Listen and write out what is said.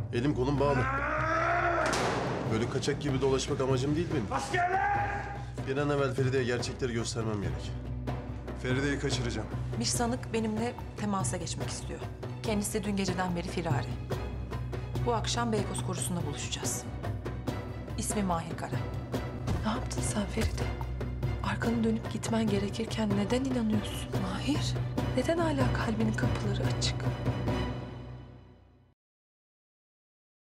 Elim kolum bağlı. Böyle kaçak gibi dolaşmak amacım değil benim. Askerler! Bir an evvel Feride'ye gerçekleri göstermem gerek. Feride'yi kaçıracağım. Bir sanık benimle temasa geçmek istiyor. Kendisi dün geceden beri firari. Bu akşam Beykoz Korusu'nda buluşacağız. İsmi Mahir Kara. Ne yaptın sen Feride? Arkanı dönüp gitmen gerekirken neden inanıyorsun? Mahir? Neden hala kalbinin kapıları açık?